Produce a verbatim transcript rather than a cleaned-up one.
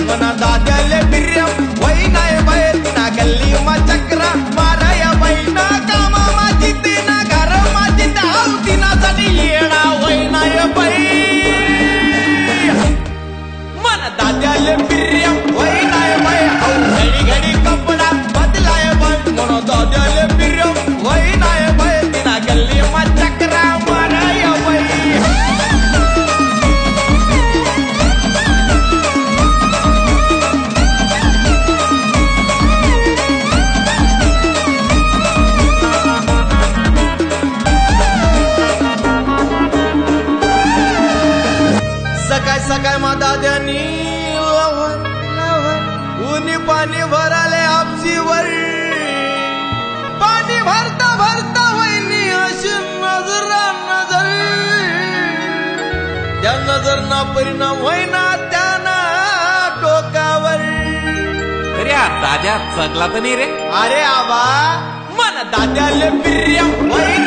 मना दाद्याले बिर्यम वही नाय बाय तिना गल्ली मा चक्रा माराया बैना कामा माझी तिना घर माझी धाव तिना साठी येडा वही नाय बाय मना दाद्याले बिर्यम वही नाय बाय घडी घडी कपडा बदलाय बाय मना दाद्याले बिर्यम वही नाय बाय तिना गल्ली मा चक्रा माराया बाय सकाळ सकाळ मा दाद्यानी उन्ही पाणी भराले आपसीवर पाणी भरता भरता वहिनी अशी नजरा नजर त्या नजर ना परिणाम होईना त्याना टोकावर अरे दाद्या चकला तर नाही रे अरे आबा मन दाद्याले प्रियम